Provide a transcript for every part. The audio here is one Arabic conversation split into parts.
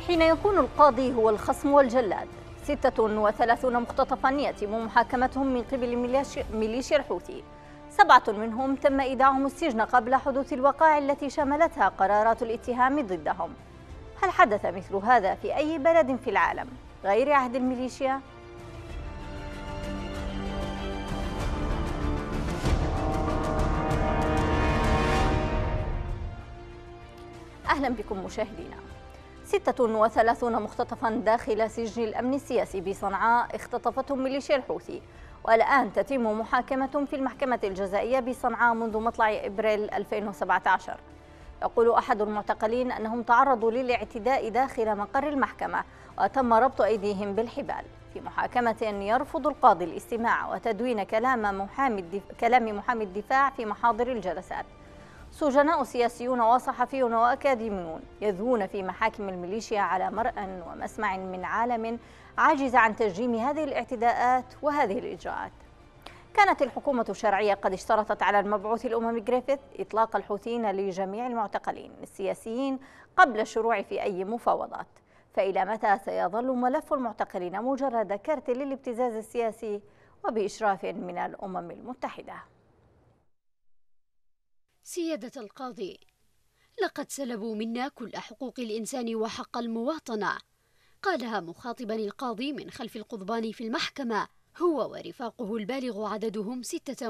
حين يكون القاضي هو الخصم والجلاد. 36 مختطفا يتم محاكمتهم من قبل ميليشيا الحوثي، 7 منهم تم إيداعهم السجن قبل حدوث الوقائع التي شملتها قرارات الاتهام ضدهم. هل حدث مثل هذا في أي بلد في العالم غير عهد الميليشيا؟ أهلا بكم مشاهدينا. 36 مختطفا داخل سجن الأمن السياسي بصنعاء اختطفتهم ميليشيا الحوثي، والآن تتم محاكمتهم في المحكمة الجزائية بصنعاء منذ مطلع إبريل 2017. يقول أحد المعتقلين أنهم تعرضوا للاعتداء داخل مقر المحكمة وتم ربط أيديهم بالحبال. في محاكمة يرفض القاضي الاستماع وتدوين كلام محامي الدفاع في محاضر الجلسات. سجناء سياسيون وصحفيون وأكاديميون يذوون في محاكم الميليشيا على مرأى ومسمع من عالم عاجز عن تجريم هذه الاعتداءات وهذه الإجراءات. كانت الحكومة الشرعية قد اشترطت على المبعوث الأممي غريفيث إطلاق الحوثيين لجميع المعتقلين السياسيين قبل الشروع في أي مفاوضات. فإلى متى سيظل ملف المعتقلين مجرد كرت للابتزاز السياسي وبإشراف من الأمم المتحدة؟ سيادة القاضي، لقد سلبوا منا كل حقوق الإنسان وحق المواطنة، قالها مخاطبا القاضي من خلف القضبان في المحكمة هو ورفاقه البالغ عددهم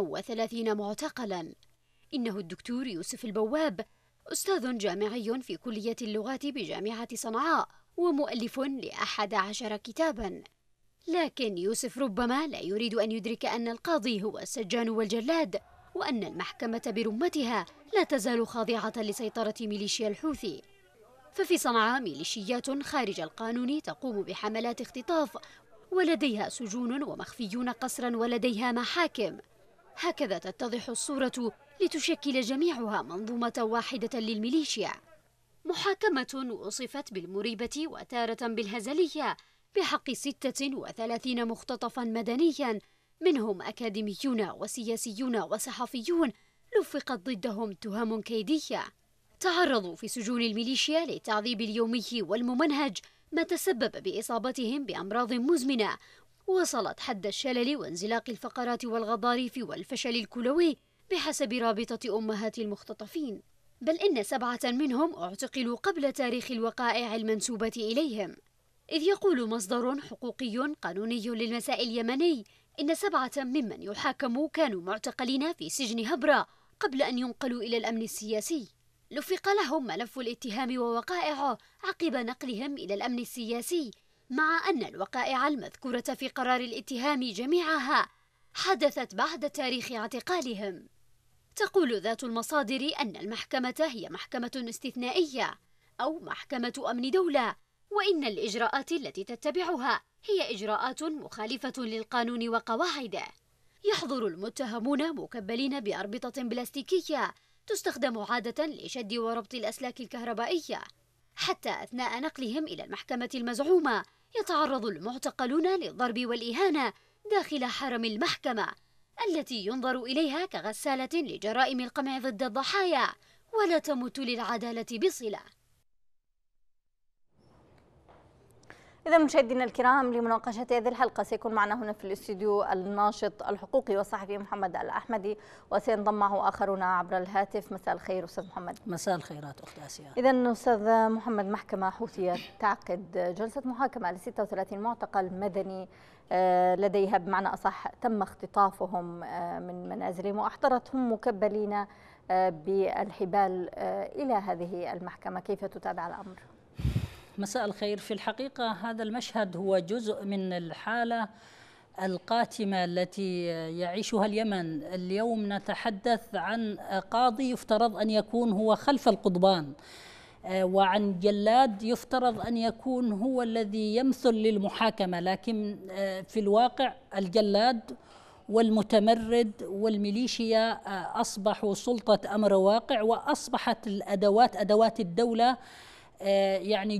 36 معتقلا. إنه الدكتور يوسف البواب، أستاذ جامعي في كلية اللغات بجامعة صنعاء ومؤلف ل11 كتابا. لكن يوسف ربما لا يريد أن يدرك أن القاضي هو السجان والجلاد، وأن المحكمة برمتها لا تزال خاضعة لسيطرة ميليشيا الحوثي. ففي صنعاء ميليشيات خارج القانون تقوم بحملات اختطاف، ولديها سجون ومخفيون قسرا ولديها محاكم. هكذا تتضح الصورة لتشكل جميعها منظومة واحدة للميليشيا. محاكمة وصفت بالمريبة وتارة بالهزلية بحق 36 مختطفا مدنيا، منهم أكاديميون وسياسيون وصحفيون لفقت ضدهم تهم كيدية. تعرضوا في سجون الميليشيا للتعذيب اليومي والممنهج، ما تسبب بإصابتهم بأمراض مزمنة وصلت حد الشلل وانزلاق الفقرات والغضاريف والفشل الكلوي بحسب رابطة أمهات المختطفين. بل إن 7 منهم اعتقلوا قبل تاريخ الوقائع المنسوبة إليهم. إذ يقول مصدر حقوقي قانوني للمساء اليمني إن 7 ممن يحاكموا كانوا معتقلين في سجن هبرة قبل أن ينقلوا إلى الأمن السياسي. لفق لهم ملف الاتهام ووقائعه عقب نقلهم إلى الأمن السياسي، مع أن الوقائع المذكورة في قرار الاتهام جميعها حدثت بعد تاريخ اعتقالهم. تقول ذات المصادر أن المحكمة هي محكمة استثنائية أو محكمة أمن دولة، وإن الإجراءات التي تتبعها هي إجراءات مخالفة للقانون وقواعده. يحضر المتهمون مكبلين بأربطة بلاستيكية تستخدم عادة لشد وربط الأسلاك الكهربائية. حتى أثناء نقلهم إلى المحكمة المزعومة يتعرض المعتقلون للضرب والإهانة داخل حرم المحكمة، التي ينظر إليها كغسالة لجرائم القمع ضد الضحايا، ولا تمت للعدالة بصلة. إذا مشاهدينا الكرام، لمناقشة هذه الحلقة سيكون معنا هنا في الاستوديو الناشط الحقوقي والصحفي محمد الأحمدي، وسينضم معه آخرون عبر الهاتف. مساء الخير أستاذ محمد. مساء الخيرات أخت آسيا. إذا أستاذ محمد، محكمة حوثية تعقد جلسة محاكمة ل 36 معتقل مدني لديها بمعنى أصح تم اختطافهم من منازلهم وأحضرتهم مكبلين بالحبال إلى هذه المحكمة. كيف تتابع الأمر؟ مساء الخير. في الحقيقة هذا المشهد هو جزء من الحالة القاتمة التي يعيشها اليمن. اليوم نتحدث عن قاضي يفترض أن يكون هو خلف القضبان، وعن جلاد يفترض أن يكون هو الذي يمثل للمحاكمة، لكن في الواقع الجلاد والمتمرد والميليشيا أصبحوا سلطة أمر واقع، وأصبحت الأدوات أدوات الدولة يعني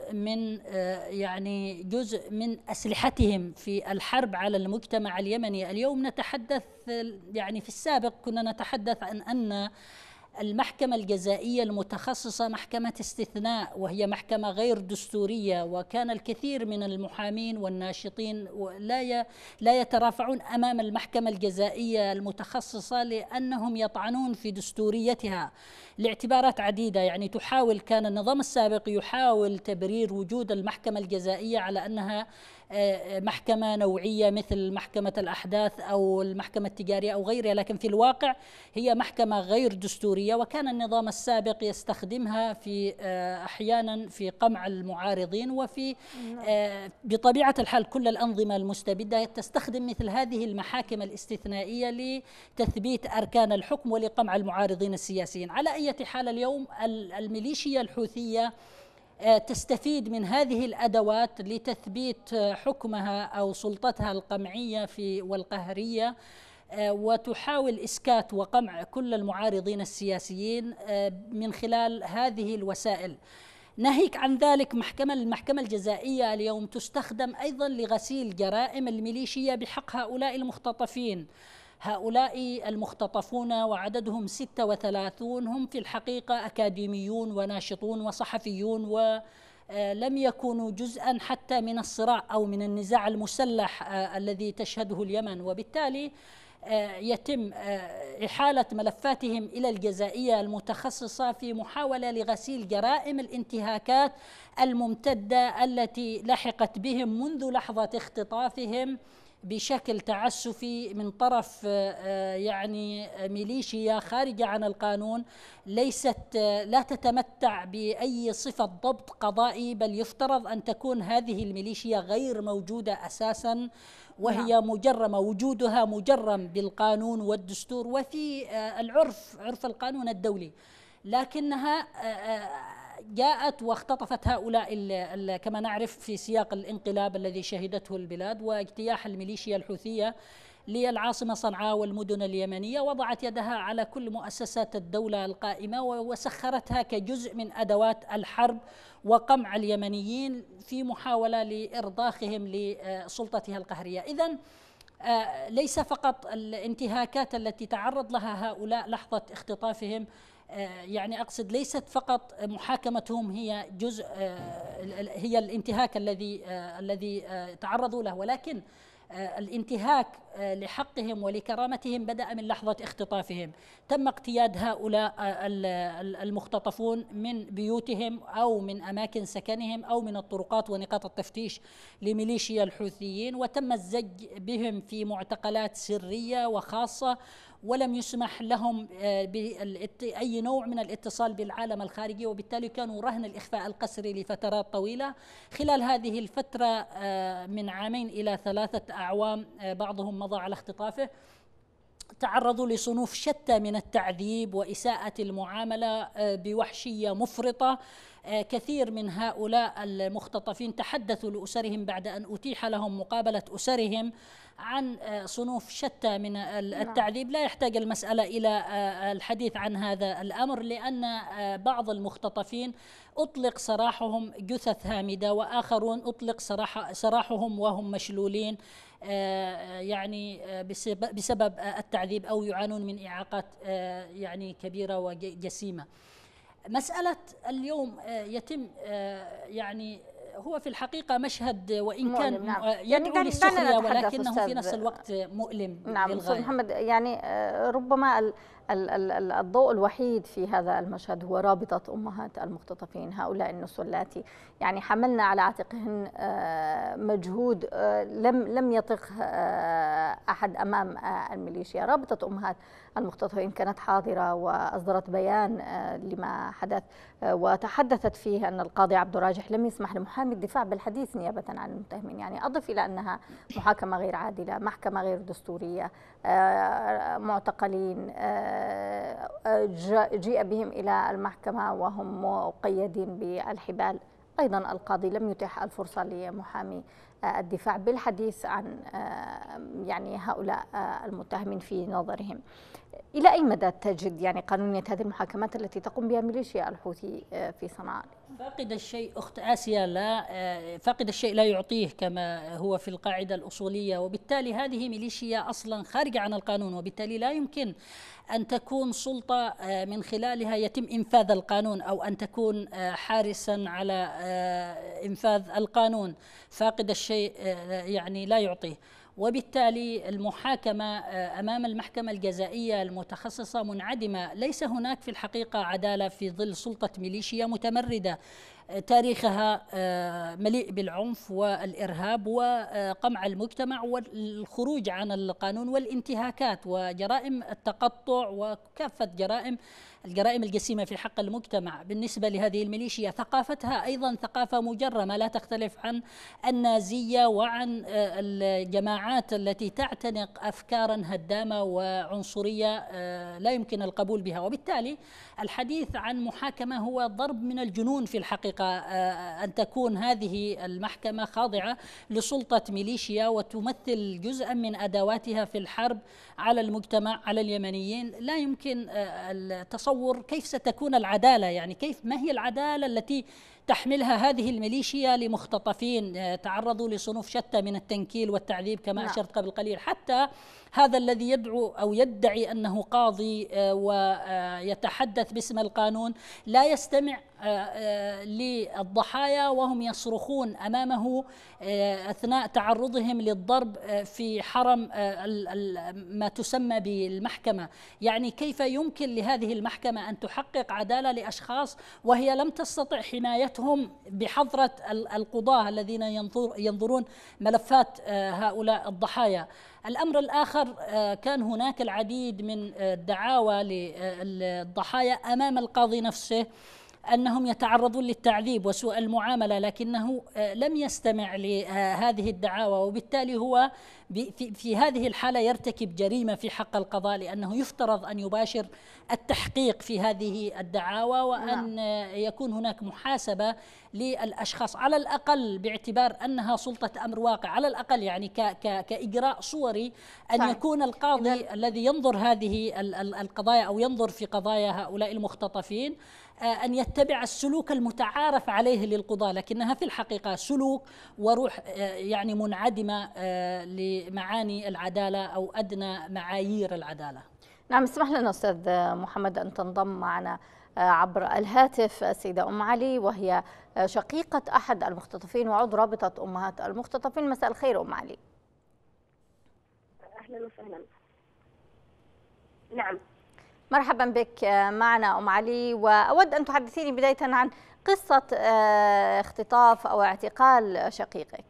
جزء من أسلحتهم في الحرب على المجتمع اليمني. اليوم نتحدث، يعني في السابق كنا نتحدث عن أن المحكمة الجزائية المتخصصة محكمة استثناء، وهي محكمة غير دستورية، وكان الكثير من المحامين والناشطين لا يترافعون أمام المحكمة الجزائية المتخصصة لأنهم يطعنون في دستوريتها لاعتبارات عديدة. يعني كان النظام السابق يحاول تبرير وجود المحكمة الجزائية على أنها محكمة نوعية مثل محكمة الأحداث أو المحكمة التجارية أو غيرها، لكن في الواقع هي محكمة غير دستورية، وكان النظام السابق يستخدمها في أحيانا في قمع المعارضين، وفي بطبيعة الحال كل الأنظمة المستبدة تستخدم مثل هذه المحاكم الاستثنائية لتثبيت أركان الحكم ولقمع المعارضين السياسيين. على أي حال اليوم الميليشيا الحوثية تستفيد من هذه الأدوات لتثبيت حكمها أو سلطتها القمعية والقهرية، وتحاول إسكات وقمع كل المعارضين السياسيين من خلال هذه الوسائل. ناهيك عن ذلك المحكمة الجزائية اليوم تستخدم أيضا لغسيل جرائم الميليشيا بحق هؤلاء المختطفين. هؤلاء المختطفون وعددهم 36 هم في الحقيقة أكاديميون وناشطون وصحفيون، ولم يكونوا جزءا حتى من الصراع أو من النزاع المسلح الذي تشهده اليمن، وبالتالي يتم إحالة ملفاتهم إلى الجزائية المتخصصة في محاولة لغسيل جرائم الانتهاكات الممتدة التي لحقت بهم منذ لحظة اختطافهم بشكل تعسفي من طرف يعني ميليشيا خارجة عن القانون، لا تتمتع بأي صفة ضبط قضائي، بل يفترض أن تكون هذه الميليشيا غير موجودة أساسا، وهي مجرمة، وجودها مجرم بالقانون والدستور وفي عرف القانون الدولي، لكنها جاءت واختطفت هؤلاء كما نعرف في سياق الانقلاب الذي شهدته البلاد واجتياح الميليشيا الحوثية للعاصمة صنعاء والمدن اليمنية، وضعت يدها على كل مؤسسات الدولة القائمة وسخرتها كجزء من أدوات الحرب وقمع اليمنيين في محاولة لإرضاخهم لسلطتها القهرية. إذن ليس فقط الانتهاكات التي تعرض لها هؤلاء لحظة اختطافهم، يعني أقصد ليست فقط محاكمتهم هي جزء هي الانتهاك الذي تعرضوا له، ولكن الانتهاك لحقهم ولكرامتهم بدأ من لحظة اختطافهم. تم اقتياد هؤلاء المختطفون من بيوتهم أو من أماكن سكنهم أو من الطرقات ونقاط التفتيش لميليشيا الحوثيين، وتم الزج بهم في معتقلات سرية وخاصة، ولم يسمح لهم بأي نوع من الاتصال بالعالم الخارجي، وبالتالي كانوا رهن الإخفاء القسري لفترات طويلة. خلال هذه الفترة من 2 إلى 3 أعوام بعضهم مضى على اختطافه، تعرضوا لصنوف شتى من التعذيب وإساءة المعاملة بوحشية مفرطة. كثير من هؤلاء المختطفين تحدثوا لأسرهم بعد أن أتيح لهم مقابلة أسرهم عن صنوف شتى من التعذيب. لا يحتاج المسألة إلى الحديث عن هذا الأمر، لأن بعض المختطفين أطلق سراحهم جثث هامدة، وآخرون أطلق سراحهم وهم مشلولين يعني بسبب التعذيب أو يعانون من إعاقات يعني كبيرة وجسيمة. مسألة اليوم يتم يعني هو في الحقيقة مشهد وإن كان يدعو للسخرية، ولكنه في نفس الوقت مؤلم للغاية. أستاذ محمد، يعني ربما الضوء الوحيد في هذا المشهد هو رابطة أمهات المختطفين، هؤلاء النسوة اللاتي يعني حملنا على عاتقهن مجهود لم يطق أحد أمام الميليشيا. رابطة أمهات المختطفين كانت حاضرة وأصدرت بيان لما حدث، وتحدثت فيه أن القاضي عبد الراجح لم يسمح لمحامي الدفاع بالحديث نيابة عن المتهمين. يعني أضف إلى أنها محاكمة غير عادلة، محكمة غير دستورية، معتقلين جيء بهم إلى المحكمة وهم مقيدين بالحبال. أيضا القاضي لم يتح الفرصة لمحامي الدفاع بالحديث عن يعني هؤلاء المتهمين في نظرهم. إلى أي مدى تجد يعني قانونية هذه المحاكمات التي تقوم بها ميليشيا الحوثي في صنعاء؟ فاقد الشيء أخت آسيا لا فاقد الشيء لا يعطيه كما هو في القاعدة الأصولية، وبالتالي هذه ميليشيا أصلا خارجة عن القانون، وبالتالي لا يمكن أن تكون سلطة من خلالها يتم إنفاذ القانون أو أن تكون حارسا على إنفاذ القانون. فاقد الشيء يعني لا يعطيه، وبالتالي المحاكمة أمام المحكمة الجزائية المتخصصة منعدمة. ليس هناك في الحقيقة عدالة في ظل سلطة ميليشيا متمردة تاريخها مليء بالعنف والإرهاب وقمع المجتمع والخروج عن القانون والانتهاكات وجرائم التقطع وكافة الجرائم الجسيمة في حق المجتمع. بالنسبة لهذه الميليشيا ثقافتها أيضا ثقافة مجرمة لا تختلف عن النازية وعن الجماعات التي تعتنق أفكارا هدامة وعنصرية لا يمكن القبول بها. وبالتالي الحديث عن محاكمة هو ضرب من الجنون في الحقيقة، أن تكون هذه المحكمة خاضعة لسلطة ميليشيا وتمثل جزءا من أدواتها في الحرب على المجتمع على اليمنيين. لا يمكن التصور كيف ستكون العدالة، يعني ما هي العدالة التي تحملها هذه الميليشيا لمختطفين تعرضوا لصنوف شتى من التنكيل والتعذيب كما أشرت قبل قليل. حتى هذا الذي يدعو أو يدعي أنه قاضي ويتحدث باسم القانون لا يستمع للضحايا وهم يصرخون أمامه أثناء تعرضهم للضرب في حرم ما تسمى بالمحكمة. يعني كيف يمكن لهذه المحكمة أن تحقق عدالة لأشخاص وهي لم تستطع حمايتهم بحضرة القضاة الذين ينظرون ملفات هؤلاء الضحايا؟ الأمر الآخر، كان هناك العديد من الدعاوى للضحايا أمام القاضي نفسه أنهم يتعرضون للتعذيب وسوء المعاملة، لكنه لم يستمع لهذه الدعاوى، وبالتالي هو في هذه الحالة يرتكب جريمة في حق القضاء، لأنه يفترض أن يباشر التحقيق في هذه الدعاوى وأن يكون هناك محاسبة للأشخاص على الأقل باعتبار أنها سلطة أمر واقع، على الأقل يعني كإجراء صوري أن يكون القاضي الذي ينظر هذه القضايا أو ينظر في قضايا هؤلاء المختطفين أن يتبع السلوك المتعارف عليه للقضاة، لكنها في الحقيقة سلوك وروح يعني منعدمة لمعاني العدالة أو أدنى معايير العدالة. نعم، اسمح لنا أستاذ محمد أن تنضم معنا عبر الهاتف السيدة أم علي، وهي شقيقة أحد المختطفين وعضو رابطة أمهات المختطفين. مساء الخير أم علي. أهلا وسهلا. نعم، مرحبا بك معنا أم علي، وأود أن تحدثيني بداية عن قصة اختطاف أو اعتقال شقيقك.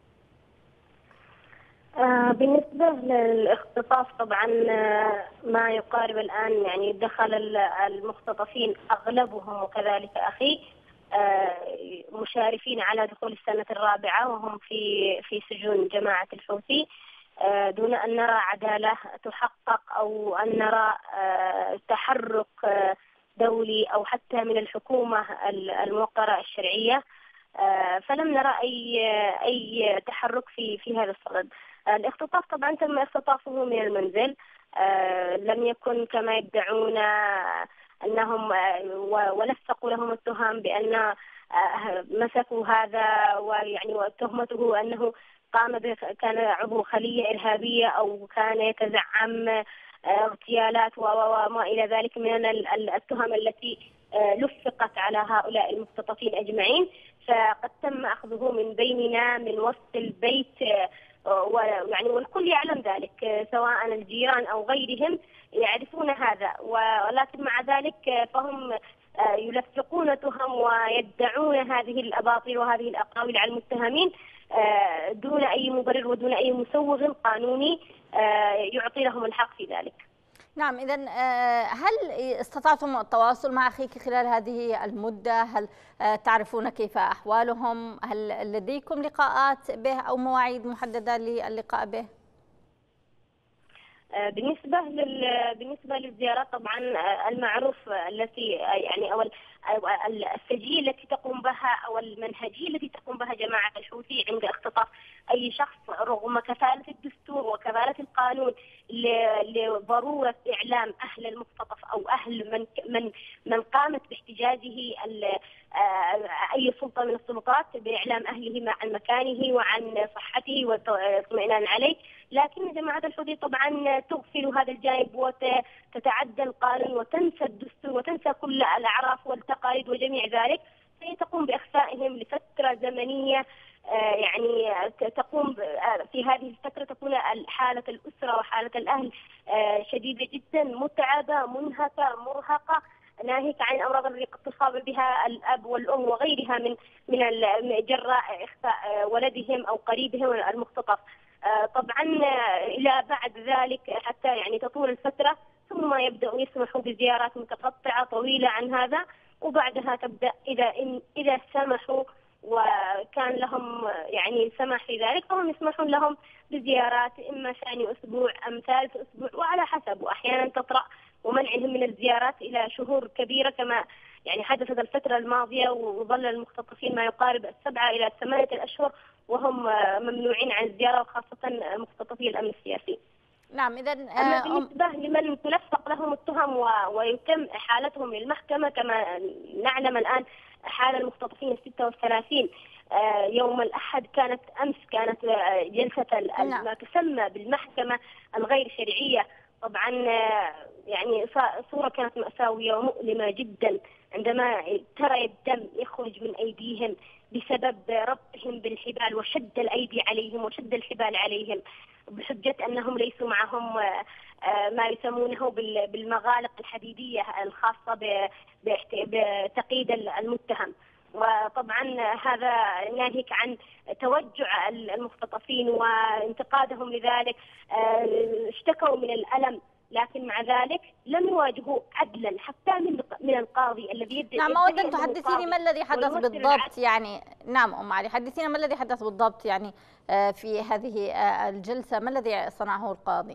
بالنسبة للاختطاف طبعا ما يقارب الآن يعني دخل المختطفين أغلبهم وكذلك أخي مشارفين على دخول السنة الرابعة وهم في سجون جماعة الحوثي دون أن نرى عدالة تحقق أو أن نرى تحرك دولي أو حتى من الحكومة الموقرة الشرعية، فلم نرى أي تحرك في هذا الصدد. الاختطاف طبعا تم اختطافه من المنزل، لم يكن كما يدعون أنهم ولفقوا لهم التهم بأن مسكوا هذا ويعني وتهمته أنه كان عضو خلية إرهابية أو كان يتزعم اغتيالات وما إلى ذلك من التهم التي لفقت على هؤلاء المختطفين أجمعين. فقد تم أخذه من بيننا من وسط البيت، ويعني والكل يعلم ذلك سواء الجيران أو غيرهم يعرفون هذا، ولكن مع ذلك فهم يلفقون تهم ويدعون هذه الأباطيل وهذه الأقاويل على المتهمين دون أي مبرر ودون أي مسوغ قانوني يعطي لهم الحق في ذلك. نعم، إذن هل استطعتم التواصل مع أخيك خلال هذه المدة؟ هل تعرفون كيف أحوالهم؟ هل لديكم لقاءات به أو مواعيد محددة للقاء به؟ بالنسبة للزيارات طبعا المعروف التي يعني أو السجية التي تقوم بها أو المنهجية التي تقوم بها جماعة الحوثي عند اختطاف أي شخص رغم كفالة الدستور وكفالة القانون لضرورة إعلام أهل المختطف أو أهل من قامت باحتجازه أي سلطة من السلطات بإعلام أهله عن مكانه وعن صحته والاطمئنان عليه. لكن جماعة الحوثي طبعا تغفل هذا الجانب وتتعدى القانون وتنسى الدستور وتنسى كل الأعراف والتقاليد وجميع ذلك، فهي تقوم بإخفائهم لفترة زمنية. يعني تقوم في هذه الفترة تكون حالة الأسرة وحالة الأهل شديدة جدا، متعبة، منهكة، مرهقة، ناهيك عن الأمراض التي قد تصاب بها الأب والأم وغيرها من جراء إخفاء ولدهم أو قريبهم المختطف. طبعا إلى بعد ذلك حتى يعني تطول الفترة ثم يبدأوا يسمحوا بزيارات متقطعة طويلة عن هذا، وبعدها تبدأ إذا سمحوا وكان لهم يعني سمح في ذلك فهم يسمحون لهم بزيارات إما ثاني أسبوع أم ثالث أسبوع وعلى حسب، وأحيانا تطرأ ومنعهم من الزيارات إلى شهور كبيرة كما يعني حدثت الفترة الماضية، وظل المختطفين ما يقارب 7 إلى 8 أشهر وهم ممنوعين عن الزيارة، وخاصة مختطفي الأمن السياسي. نعم. إذا أما بالنسبة لمن تلفق لهم التهم ويتم إحالتهم للمحكمة كما نعلم الآن حال المختطفين 36 يوم الأحد كانت جلسة ما تسمى بالمحكمة الغير شرعية. طبعا يعني صورة كانت مأساوية ومؤلمة جدا عندما ترى الدم يخرج من أيديهم بسبب ربطهم بالحبال وشد الأيدي عليهم وشد الحبال عليهم بحجة أنهم ليسوا معهم ما يسمونه بالمغالق الحديدية الخاصة بتقييد المتهم. وطبعا هذا ناهيك عن توجع المختطفين وانتقادهم لذلك، اشتكوا من الألم لكن مع ذلك لم يواجهوا عدلا حتى من القاضي الذي يبدأ. نعم، أود أن تحدثيني ما الذي حدث بالضبط يعني. نعم أم علي، حدثينا ما الذي حدث بالضبط يعني في هذه الجلسة، ما الذي صنعه القاضي؟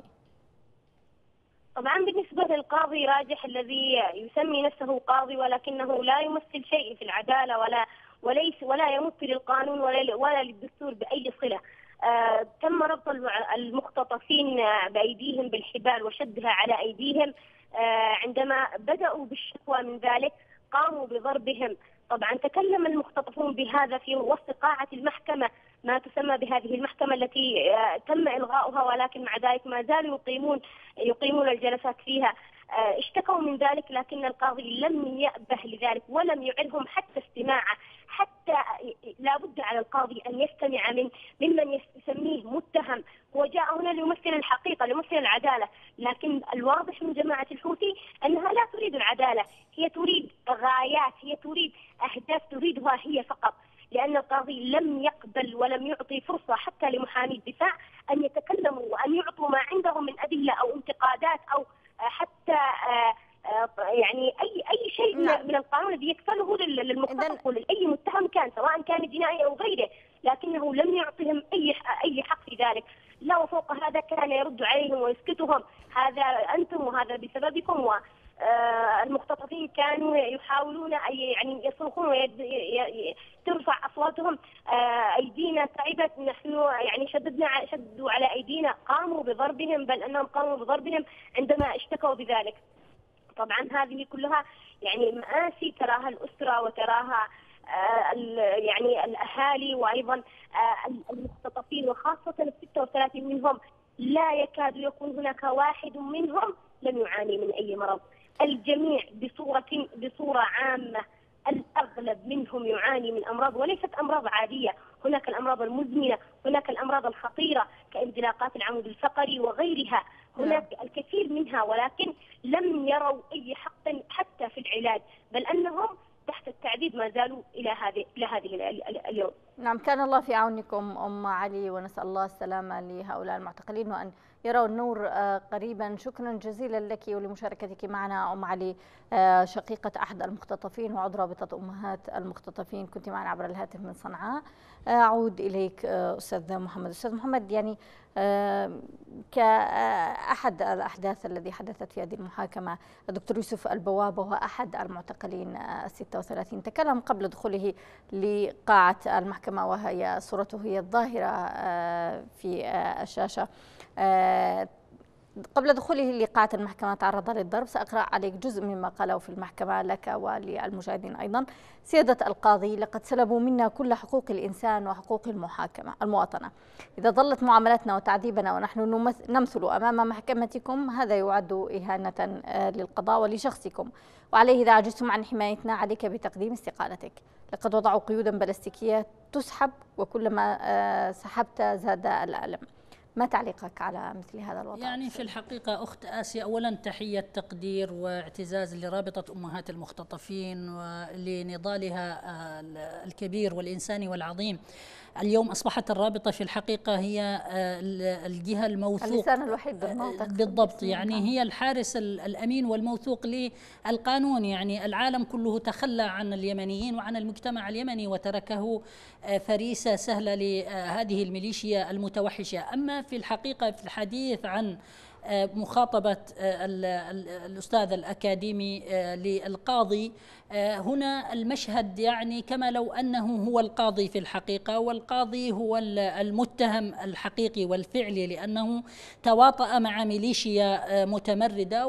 طبعا بالنسبة للقاضي راجح الذي يسمي نفسه قاضي ولكنه لا يمثل شيء في العدالة ولا يمثل القانون ولا للدستور بأي صلة. تم ربط المختطفين بأيديهم بالحبال وشدها على أيديهم. عندما بدأوا بالشكوى من ذلك قاموا بضربهم. طبعا تكلم المختطفون بهذا في وسط قاعة المحكمة ما تسمى بهذه المحكمة التي تم إلغاؤها، ولكن مع ذلك ما زالوا يقيمون الجلسات فيها. اشتكوا من ذلك لكن القاضي لم يأبه لذلك ولم يعرهم حتى استماعه، حتى لا بد على القاضي أن يستمع ممن يسميه متهم. هو جاء هنا ليمثل الحقيقة، ليمثل العدالة، لكن الواضح من جماعة الحوثي أنها لا تريد العدالة، هي تريد غايات، هي تريد أهداف تريدها هي فقط، لأن القاضي لم يقبل ولم يعطي فرصة حتى لمحامي الدفاع أن يتكلموا وأن يعطوا ما عندهم من أدلة أو انتقادات أو حتى يعني أي شيء من القانون الذي يكفله للمختطف ولأي متهم كان سواء كان جنائي أو غيره، لكنه لم يعطهم أي حق في ذلك. لا، وفوق هذا كان يرد عليهم ويسكتهم، هذا أنتم وهذا بسببكم. والمختطفين كانوا يحاولون يعني يصرخون ترفع أصواتهم، أيدينا تعبت، نحن يعني شدوا على أيدينا، قاموا بضربهم، بل أنهم قاموا بضربهم عندما اشتكوا بذلك. طبعا هذه كلها يعني مآسي تراها الأسرة وتراها يعني الأهالي وأيضا المختطفين، وخاصة 36 منهم لا يكاد يكون هناك واحد منهم لم يعاني من أي مرض. الجميع بصورة عامة الأغلب منهم يعاني من أمراض وليست أمراض عادية، هناك الأمراض المزمنة، هناك الأمراض الخطيرة كانزلاقات العمود الفقري وغيرها، هناك الكثير منها، ولكن لم يروا أي حق حتى في العلاج، بل أنهم تحت التعذيب ما زالوا إلى هذه اليوم. نعم، كان الله في عونكم أم علي، ونسأل الله السلامة لهؤلاء المعتقلين وأن يرون النور قريبا. شكرا جزيلا لك ولمشاركتك معنا أم علي، شقيقة أحد المختطفين وعضو رابطة أمهات المختطفين، كنت معنا عبر الهاتف من صنعاء. أعود إليك أستاذ محمد. أستاذ محمد، يعني كأحد الأحداث الذي حدثت في هذه المحاكمة، الدكتور يوسف البواب وهو أحد المعتقلين 36 تكلم قبل دخوله لقاعة المحكمة، وهي صورته هي الظاهرة في الشاشة. قبل دخوله لقاعة المحكمة تعرض للضرب. سأقرأ عليك جزء مما قاله في المحكمة لك وللمشاهدين أيضا. سيادة القاضي، لقد سلبوا منا كل حقوق الإنسان وحقوق المواطنة. إذا ظلت معاملتنا وتعذيبنا ونحن نمثل أمام محكمتكم، هذا يعد إهانة للقضاء ولشخصكم، وعليه إذا عجزتم عن حمايتنا عليك بتقديم استقالتك. لقد وضعوا قيودا بلاستيكية تسحب، وكلما سحبت زاد الألم. ما تعليقك على مثل هذا الوضع؟ يعني في الحقيقة أخت آسيا، أولا تحية تقدير واعتزاز لرابطة أمهات المختطفين ولنضالها الكبير والإنساني والعظيم. اليوم أصبحت الرابطة في الحقيقة هي الجهة الموثوق، اللسان الوحيد بالنطق بالضبط، يعني هي الحارس الأمين والموثوق للقانون. يعني العالم كله تخلى عن اليمنيين وعن المجتمع اليمني وتركه فريسة سهلة لهذه الميليشيا المتوحشة. أما في الحقيقة في الحديث عن مخاطبة الأستاذ الأكاديمي للقاضي، هنا المشهد يعني كما لو أنه هو القاضي في الحقيقة، والقاضي هو المتهم الحقيقي والفعلي، لأنه تواطأ مع ميليشيا متمردة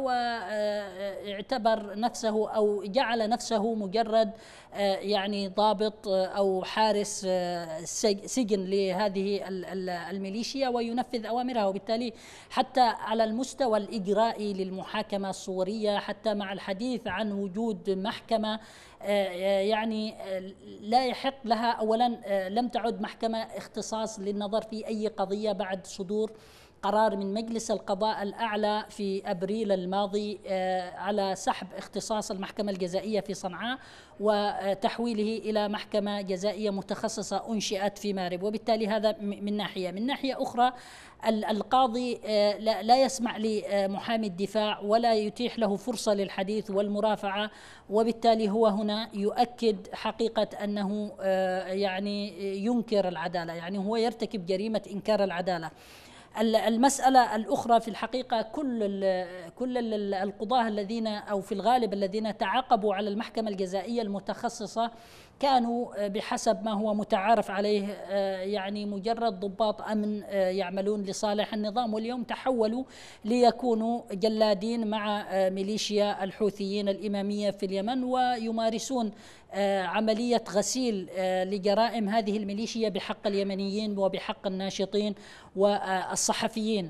واعتبر نفسه أو جعل نفسه مجرد يعني ضابط أو حارس سجن لهذه الميليشيا وينفذ أوامرها. وبالتالي حتى على المستوى الإجرائي للمحاكمة الصورية، حتى مع الحديث عن وجود محكمة يعني لا يحق لها، أولا لم تعد محكمة اختصاص للنظر في أي قضية بعد صدور قرار من مجلس القضاء الأعلى في أبريل الماضي على سحب اختصاص المحكمة الجزائية في صنعاء وتحويله إلى محكمة جزائية متخصصة أنشئت في مارب. وبالتالي هذا من ناحية. من ناحية أخرى القاضي لا يسمع لمحامي الدفاع ولا يتيح له فرصة للحديث والمرافعة، وبالتالي هو هنا يؤكد حقيقة أنه يعني ينكر العدالة، يعني هو يرتكب جريمة إنكار العدالة. المسألة الأخرى في الحقيقة كل القضاة الذين أو في الغالب الذين تعاقبوا على المحكمة الجزائية المتخصصة كانوا بحسب ما هو متعارف عليه يعني مجرد ضباط أمن يعملون لصالح النظام، واليوم تحولوا ليكونوا جلادين مع ميليشيا الحوثيين الإمامية في اليمن، ويمارسون عملية غسيل لجرائم هذه الميليشيا بحق اليمنيين وبحق الناشطين والصحفيين.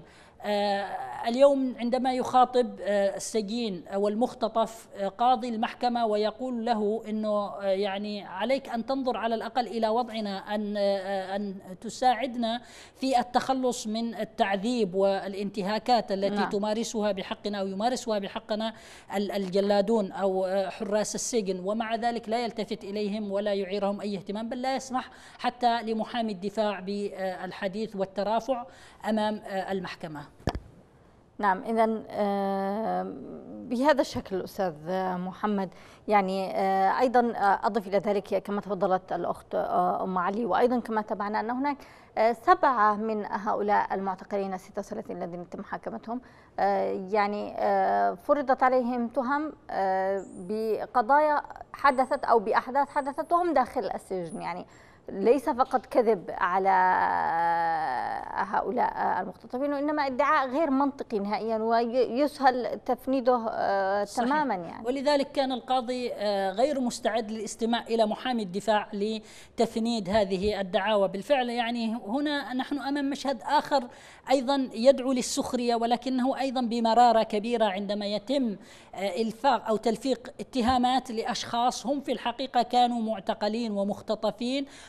اليوم عندما يخاطب السجين أو المختطف قاضي المحكمة ويقول له أنه يعني عليك أن تنظر على الأقل إلى وضعنا، أن تساعدنا في التخلص من التعذيب والانتهاكات التي تمارسها بحقنا أو يمارسها بحقنا الجلادون أو حراس السجن، ومع ذلك لا يلتفت إليهم ولا يعيرهم أي اهتمام، بل لا يسمح حتى لمحامي الدفاع بالحديث والترافع أمام المحكمة. نعم، إذن بهذا الشكل أستاذ محمد، يعني أيضا أضف إلى ذلك كما تفضلت الأخت أم علي، وأيضا كما تابعنا أن هناك 7 من هؤلاء المعتقلين 36 الذين تم محاكمتهم يعني فرضت عليهم تهم بقضايا حدثت أو بأحداث حدثت وهم داخل السجن، يعني ليس فقط كذب على هؤلاء المختطفين، وإنما ادعاء غير منطقي نهائيا ويسهل تفنيده تماما يعني. ولذلك كان القاضي غير مستعد للاستماع إلى محامي الدفاع لتفنيد هذه الدعاوى. بالفعل يعني هنا نحن أمام مشهد آخر أيضا يدعو للسخرية، ولكنه أيضا بمرارة كبيرة عندما يتم إلفاق أو تلفيق اتهامات لأشخاص هم في الحقيقة كانوا معتقلين ومختطفين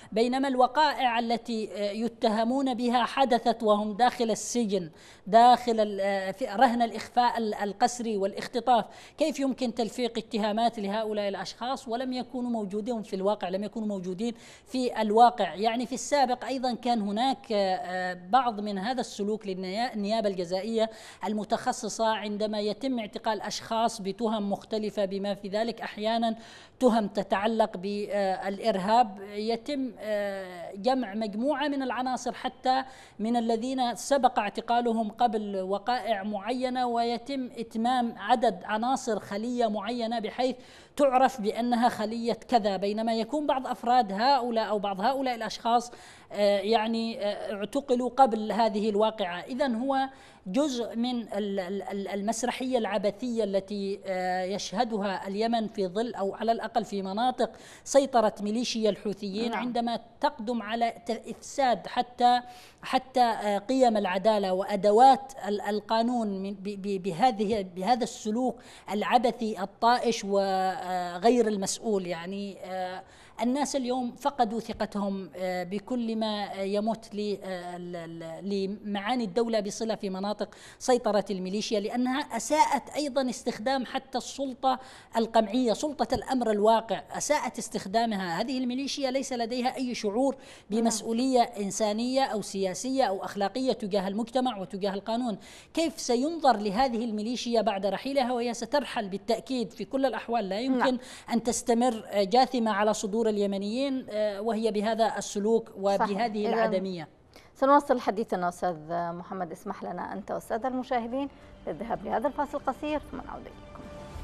بينما الوقائع التي يتهمون بها حدثت وهم داخل السجن، داخل رهن الإخفاء القسري والاختطاف. كيف يمكن تلفيق اتهامات لهؤلاء الأشخاص ولم يكونوا موجودين في الواقع، لم يكونوا موجودين في الواقع؟ يعني في السابق أيضا كان هناك بعض من هذا السلوك للنيابة الجزائية المتخصصة عندما يتم اعتقال أشخاص بتهم مختلفة، بما في ذلك أحيانا تهم تتعلق بالإرهاب، يتم جمع مجموعة من العناصر حتى من الذين سبق اعتقالهم قبل وقائع معينة، ويتم إتمام عدد عناصر خلية معينة بحيث تعرف بأنها خلية كذا، بينما يكون بعض أفراد هؤلاء أو بعض هؤلاء الأشخاص يعني اعتقلوا قبل هذه الواقعة. إذن هو جزء من المسرحية العبثية التي يشهدها اليمن في ظل أو على الأقل في مناطق سيطرة ميليشيا الحوثيين عندما تقدم على إفساد حتى قيم العدالة وأدوات القانون بهذا السلوك العبثي الطائش وغير المسؤول. يعني الناس اليوم فقدوا ثقتهم بكل ما يمت لمعاني الدولة بصلة في مناطق سيطرة الميليشيا، لأنها أساءت أيضا استخدام حتى السلطة القمعية، سلطة الأمر الواقع، أساءت استخدامها. هذه الميليشيا ليس لديها أي شعور بمسؤولية إنسانية أو سياسية أو أخلاقية تجاه المجتمع وتجاه القانون. كيف سينظر لهذه الميليشيا بعد رحيلها؟ وهي سترحل بالتأكيد في كل الأحوال، لا يمكن أن تستمر جاثمة على صدور اليمنيين وهي بهذا السلوك وبهذه العدمية. سنواصل حديثنا أستاذ محمد. اسمح لنا أنت والسادة المشاهدين للذهاب لهذا الفاصل القصير ثم نعود إليكم.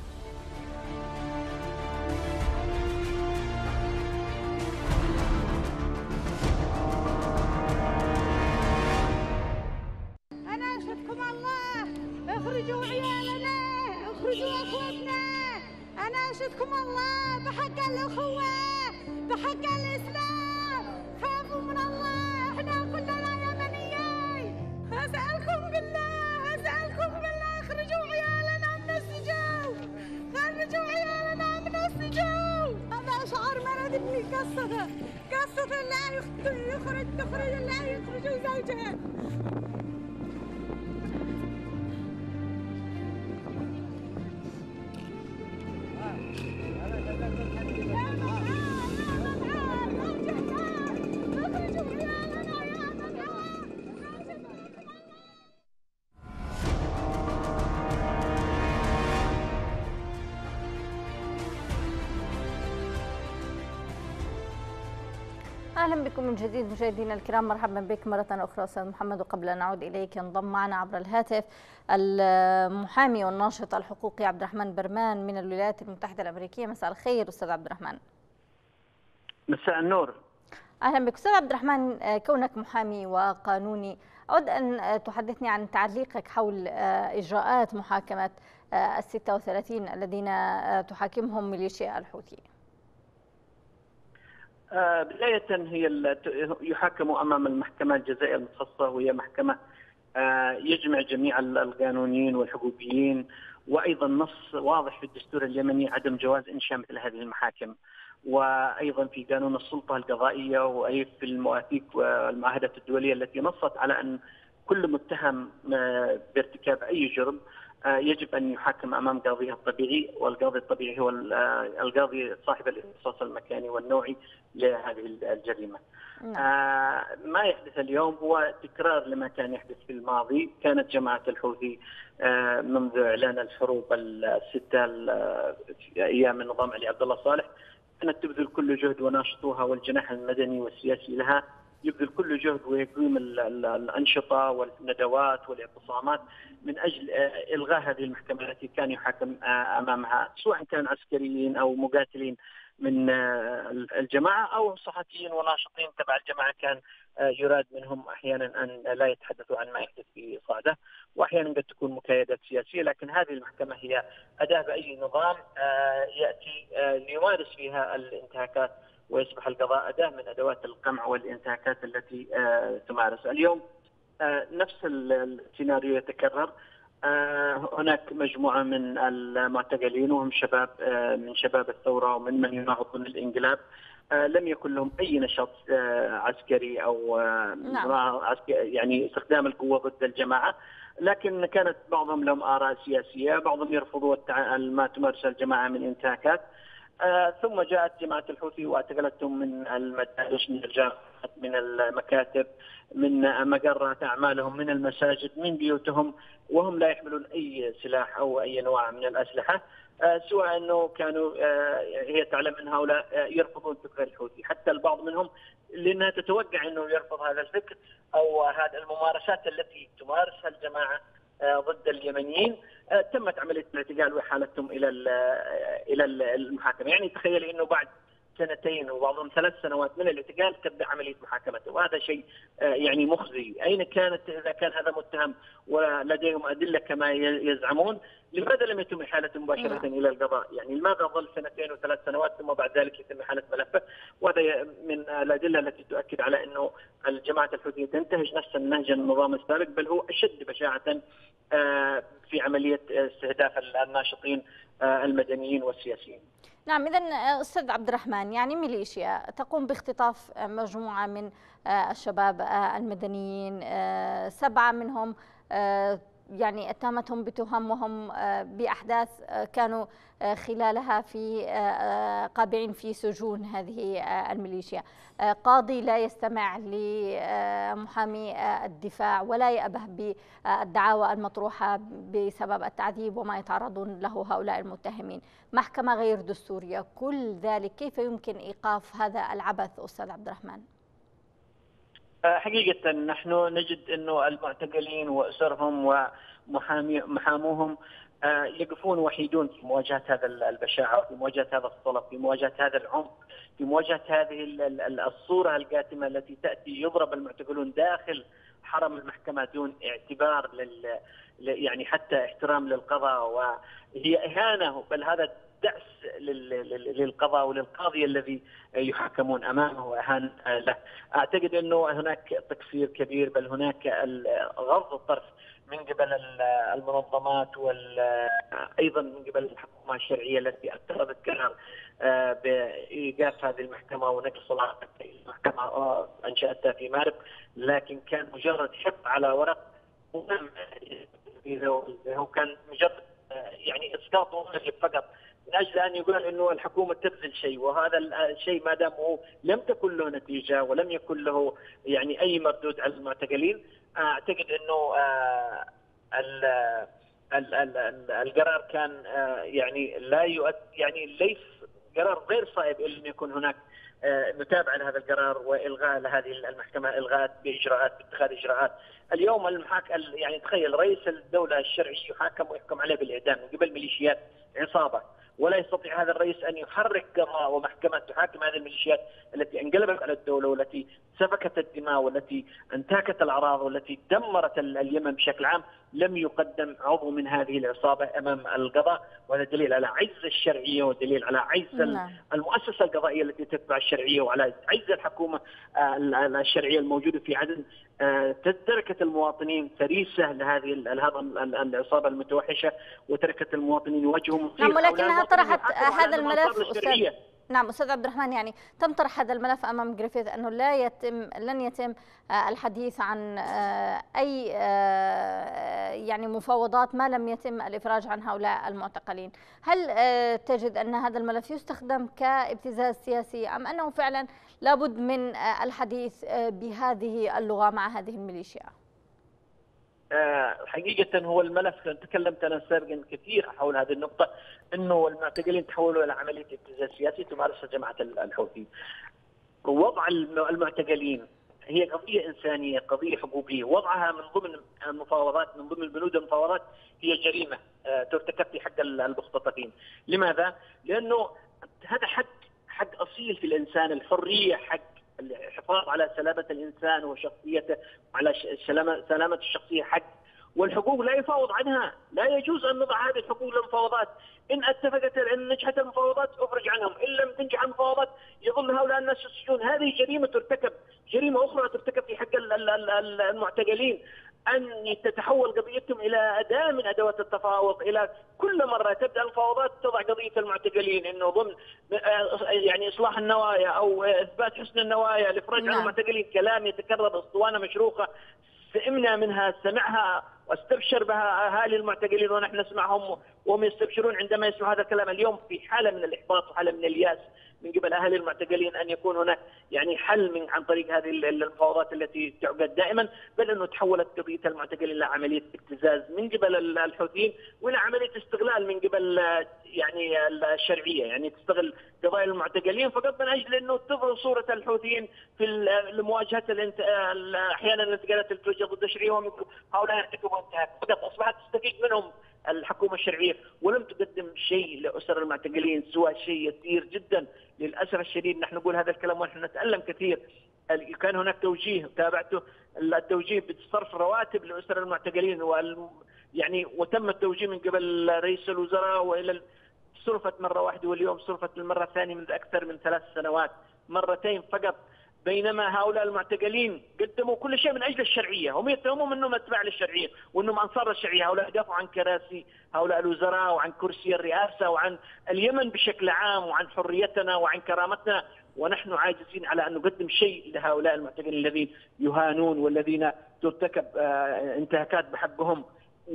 أنا أشهدكم الله، اخرجوا عيالنا، اخرجوا أخوتنا. أنا أشهدكم الله بحق الأخوة، بحق الإسلام. خافوا من الله، احنا كلنا يمنيين. أسألكم بالله، أسألكم بالله، اخرجوا عيالنا من السجون، خرجوا عيالنا من السجون. هذا شعار مرض ابني، قصة لا تخرج لا يخرجوا زوجها. أهلا بكم من جديد مشاهدينا الكرام، مرحبا بك مرة أخرى أستاذ محمد. وقبل أن نعود إليك ينضم معنا عبر الهاتف المحامي والناشط الحقوقي عبد الرحمن برمان من الولايات المتحدة الأمريكية. مساء الخير أستاذ عبد الرحمن. مساء النور. أهلا بك أستاذ عبد الرحمن. كونك محامي وقانوني، أود أن تحدثني عن تعليقك حول إجراءات محاكمة ال36 الذين تحاكمهم ميليشيا الحوثي. بداية هي يحاكموا أمام المحكمة الجزائية المتخصصة، وهي محكمة يجمع جميع القانونيين والحقوقيين، وأيضا نص واضح في الدستور اليمني عدم جواز إنشاء مثل هذه المحاكم، وأيضا في قانون السلطة القضائية، وأي في المواثيق والمعاهدات الدولية التي نصت على أن كل متهم بارتكاب أي جرم يجب أن يحاكم أمام قاضيه الطبيعي، والقاضي الطبيعي هو القاضي صاحب الاختصاص المكاني والنوعي لهذه الجريمة. ما يحدث اليوم هو تكرار لما كان يحدث في الماضي. كانت جماعة الحوثي منذ إعلان الحروب الستة في أيام النظام علي عبد الله صالح كانت تبذل كل جهد، وناشطوها والجناح المدني والسياسي لها يبذل كل جهد ويقيم الأنشطة والندوات والاعتصامات من أجل إلغاء هذه المحكمة التي كان يحاكم أمامها، سواء كان عسكريين أو مقاتلين من الجماعة أو صحفيين وناشطين تبع الجماعة كان يراد منهم أحيانا أن لا يتحدثوا عن ما يحدث في صعدة، وأحيانا قد تكون مكايدات سياسية. لكن هذه المحكمة هي أداة بأي نظام يأتي ليمارس فيها الانتهاكات، ويصبح القضاء أداة من أدوات القمع والانتهاكات التي تمارس. اليوم نفس السيناريو يتكرر. هناك مجموعة من المعتقلين وهم شباب من شباب الثورة ومن يناهضون الانقلاب، لم يكن لهم أي نشاط عسكري أو يعني استخدام القوة ضد الجماعة، لكن كانت بعضهم لهم آراء سياسية، بعضهم يرفضوا ما تمارس الجماعة من انتهاكات. ثم جاءت جماعة الحوثي واعتقلتهم من المدارس، من الجامعات، من المكاتب، من مقرات أعمالهم، من المساجد، من بيوتهم، وهم لا يحملون أي سلاح أو أي نوع من الأسلحة، سواء أنه كانوا هي تعلم أن هؤلاء يرفضون فكر الحوثي. حتى البعض منهم لأنها تتوقع أنه يرفض هذا الفكر أو هذه الممارسات التي تمارسها الجماعة ضد اليمنيين، تمت عملية الاعتقال وإحالتهم إلى المحاكمة. يعني تخيل أنه بعد سنتين وبعضهم 3 سنوات من الاعتقال تبدأ عملية محاكمته، وهذا شيء يعني مخزي. أين كانت إذا كان هذا متهم ولديهم أدلة كما يزعمون؟ لماذا لم يتم إحالته مباشرة إلى القضاء؟ يعني لماذا ظل 2 و3 سنوات ثم بعد ذلك يتم إحالة ملفه؟ وهذا من الأدلة التي تؤكد على أنه الجماعة الحوثية تنتهج نفس النهج النظام السابق، بل هو أشد بشاعة في عملية استهداف الناشطين المدنيين والسياسيين. نعم، إذن أستاذ عبد الرحمن، يعني ميليشيا تقوم باختطاف مجموعة من الشباب المدنيين، 7 منهم يعني اتهمتهم بتهم وهم بأحداث كانوا خلالها في قابعين في سجون هذه الميليشيا. قاضي لا يستمع لمحامي الدفاع ولا يأبه بالدعاوى المطروحة بسبب التعذيب وما يتعرضون له هؤلاء المتهمين، محكمة غير دستورية، كل ذلك كيف يمكن إيقاف هذا العبث أستاذ عبد الرحمن؟ حقيقة نحن نجد أنه المعتقلين وأسرهم ومحاموهم يقفون وحيدون في مواجهة هذا البشاعة، في مواجهة هذا الصلب، في مواجهة هذا العنف، في مواجهة هذه الصورة القاتمة التي تأتي. يضرب المعتقلون داخل حرم المحكمة دون اعتبار يعني حتى احترام للقضاء، وهي إهانة، بل هذا دعس للقضاء وللقاضي الذي يحكمون أمامه وإهانة له. أعتقد أنه هناك تقصير كبير، بل هناك غض الطرف من قبل المنظمات وأيضا من قبل الحكومة الشرعية التي اتخذت قرار بإيقاف هذه المحكمة ونقل صلاحها المحكمة أنشأتها في مارب، لكن كان مجرد حفظ على ورق، هو كان مجرد يعني إسقاط واجب فقط من أجل أن يقول أنه الحكومة تبذل شيء، وهذا الشيء ما دام لم تكن له نتيجة ولم يكن له يعني أي مردود على المعتقلين. أعتقد أنه القرار كان يعني يعني ليس قرار غير صائب إن لم يكن هناك متابعة لهذا القرار وإلغاء لهذه المحكمة، إلغاء باتخاذ إجراءات. اليوم يعني تخيل رئيس الدولة الشرعي يحاكم ويحكم عليه بالإعدام من قبل ميليشيات عصابة، ولا يستطيع هذا الرئيس أن يحرك قضاء ومحكمة تحاكم هذه الميليشيات التي انقلبت على الدولة والتي سفكت الدماء والتي انتهكت الأعراض والتي دمرت اليمن بشكل عام. لم يقدم عضو من هذه العصابة أمام القضاء، وهذا دليل على عجز الشرعية ودليل على عجز المؤسسة القضائية التي تتبع الشرعية، وعلى عجز الحكومة الشرعية الموجودة في عدن. تركت المواطنين فريسة لهذه العصابة المتوحشة، وتركت المواطنين يواجهون. نعم، ولكنها طرحت هذا الملف أستاذ. نعم أستاذ عبد الرحمن، يعني تم طرح هذا الملف أمام جريفيث أنه لن يتم الحديث عن أي يعني مفاوضات ما لم يتم الإفراج عن هؤلاء المعتقلين. هل تجد أن هذا الملف يستخدم كابتزاز سياسي، أم أنه فعلا لابد من الحديث بهذه اللغة مع هذه الميليشيا؟ حقيقة هو الملف تكلمت أنا سابقا كثير حول هذه النقطة، أنه المعتقلين تحولوا إلى عملية ابتزاز سياسي تمارسها جماعة الحوثي. وضع المعتقلين هي قضية إنسانية، قضية حقوقية، وضعها من ضمن المفاوضات، من ضمن بنود المفاوضات، هي جريمة ترتكب في حق المختطفين. لماذا؟ لأنه هذا حق أصيل في الإنسان، الحرية، حق الحفاظ على سلامة الإنسان وشخصيته وعلى سلامة الشخصية حق، والحقوق لا يفاوض عنها. لا يجوز أن نضع هذه الحقوق للمفاوضات. إن اتفقت، إن نجحت المفاوضات أخرج عنهم، إن لم تنجح المفاوضات يظل هؤلاء الناس في السجون. هذه جريمة ترتكب، جريمة أخرى ترتكب في حق المعتقلين. أن تتحول قضيتهم إلى أداة من أدوات التفاوض. إلى كل مرة تبدأ المفاوضات تضع قضية المعتقلين إنه ضمن يعني إصلاح النوايا أو إثبات حسن النوايا لإفراج عن المعتقلين، كلام يتكرر، أسطوانة مشروخة سئمنا منها، سمعها واستبشر بها أهالي المعتقلين ونحن نسمعهم وهم يستبشرون عندما يسمعوا هذا الكلام. اليوم في حالة من الإحباط وحالة من الياس من قبل أهالي المعتقلين أن يكون هناك يعني حل عن طريق هذه المفاوضات التي تعقد دائما، بل أنه تحولت قضية المعتقلين إلى عملية ابتزاز من قبل الحوثيين وإلى عملية استغلال من قبل يعني الشرعية، يعني تستغل قضايا المعتقلين فقط من أجل أنه تظهر صورة الحوثيين في المواجهة أحيانا الانتقالات اللي توجه ضد الشرعية، وهم هؤلاء يرتكبون انتهاك، فقط أصبحت تستفيد منهم الحكومة الشرعية ولم تقدم شيء لأسر المعتقلين سوى شيء يسير جدا. للأسف الشديد نحن نقول هذا الكلام ونحن نتألم كثير. كان هناك توجيه تابعته، التوجيه بصرف رواتب لأسر المعتقلين يعني وتم التوجيه من قبل رئيس الوزراء وإلى صرفت مرة واحدة، واليوم صرفت للمرة الثانية منذ أكثر من 3 سنوات، مرتين فقط. بينما هؤلاء المعتقلين قدموا كل شيء من أجل الشرعية، هم يتهمون أنهم أتباع للشرعية وأنهم أنصار الشرعية. هؤلاء يدافعوا عن كراسي هؤلاء الوزراء وعن كرسي الرئاسة وعن اليمن بشكل عام وعن حريتنا وعن كرامتنا، ونحن عاجزين على أن نقدم شيء لهؤلاء المعتقلين الذين يهانون والذين ترتكب انتهاكات بحقهم.